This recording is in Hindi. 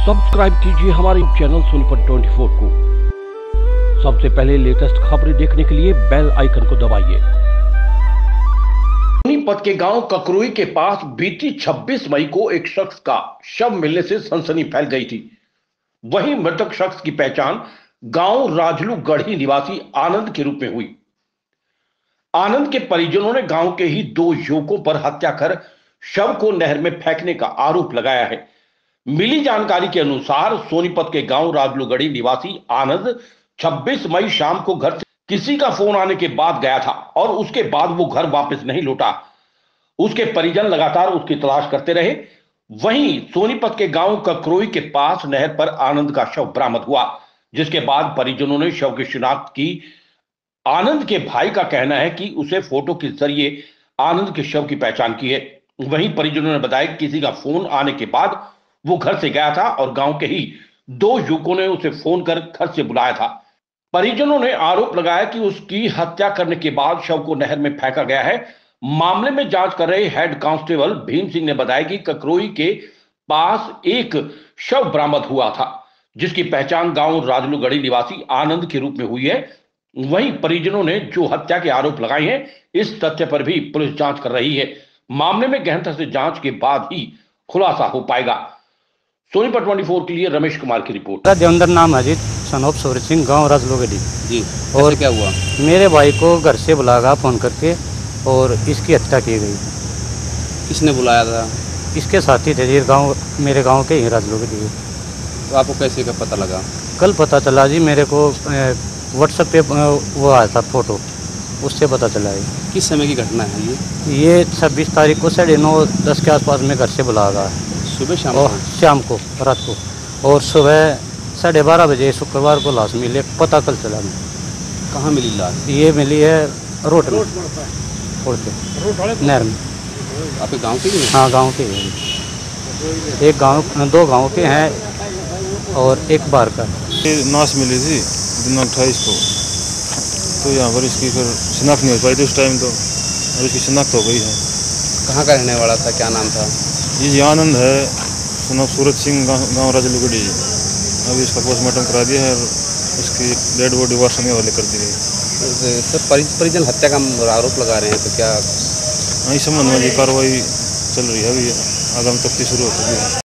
सब्सक्राइब कीजिए हमारे चैनल सोनीपत 24 को। सबसे पहले लेटेस्ट खबरें देखने के लिए बेल आइकन को दबाइए। सोनीपत के गांव ककरोई के पास बीती 26 मई को एक शख्स का शव मिलने से सनसनी फैल गई थी। वहीं मृतक शख्स की पहचान गांव राजलू गढ़ी निवासी आनंद के रूप में हुई। आनंद के परिजनों ने गांव के ही 2 युवकों पर हत्या कर शव को नहर में फेंकने का आरोप लगाया है। मिली जानकारी के अनुसार सोनीपत के गांव राजलूगढ़ी निवासी आनंद 26 मई शाम को घर से किसी का फोन आने के बाद गया था और उसके बाद वो घर वापस नहीं लौटा। उसके परिजन लगातार उसकी तलाश करते रहे। वहीं सोनीपत के गांव ककरोई के पास नहर पर आनंद का शव बरामद हुआ, जिसके बाद परिजनों ने शव की शिनाख्त की। आनंद के भाई का कहना है कि उसे फोटो के जरिए आनंद के शव की पहचान की है। वहीं परिजनों ने बताया कि किसी का फोन आने के बाद वो घर से गया था और गांव के ही 2 युवकों ने उसे फोन कर घर से बुलाया था। परिजनों ने आरोप लगाया कि उसकी हत्या करने के बाद शव को नहर में फेंका गया है। मामले में जांच कर रहे हेड कांस्टेबल भीम सिंह ने बताया कि ककरोई के पास एक शव बरामद हुआ था, जिसकी पहचान गांव राजलूगढ़ी निवासी आनंद के रूप में हुई है। वहीं परिजनों ने जो हत्या के आरोप लगाए हैं, इस तथ्य पर भी पुलिस जांच कर रही है। मामले में गहनता से जांच के बाद ही खुलासा हो पाएगा। सोनीपत 24 के लिए रमेश कुमार की रिपोर्ट। देवेंद्र नाम है जी, सन ऑफ सूरज सिंह, गाँव राजलूगढ़ी जी। और क्या हुआ? मेरे भाई को घर से बुलाया फोन करके और इसकी हत्या की गई। किसने बुलाया था? इसके साथी थे जी, मेरे गांव के ही राजलूगढ़ी। तो आपको कैसे का पता लगा? कल पता चला जी, मेरे को व्हाट्सएप पे वो आया था फोटो, उससे पता चला है। किस समय की घटना है ये 26 तारीख को 9:30-10 के आसपास में घर से बुलाया गया। सुबह शाम को रात को, और सुबह 12:30 बजे शुक्रवार को लाश मिली। पता कल चला मैं। कहाँ मिली लाश? ये मिली है रोड में, नहर में। आपके गांव के ही? हाँ, गांव के हैं। एक गांव, 2 गांव के हैं और एक बार का। नाश मिली थी दिनांक 28 को, तो यहाँ पर इसकी फिर शिनाख्त नहीं हो पाई थी उस टाइम, तो अब इसकी शिनाख्त हो गई है। कहाँ का रहने वाला था? क्या नाम था? ये आनंद है, सन ऑफ सूरज सिंह, गाँव राजलूगढ़ी। अभी इसका पोस्टमार्टम करा दिया है और इसकी डेड बॉडी वार्स में हवाले कर दी गई। सर, परिजन हत्या का आरोप लगा रहे हैं, तो क्या इस संबंध में कार्रवाई चल रही है? अभी आगामी तफ्तीश शुरू हो चुकी है।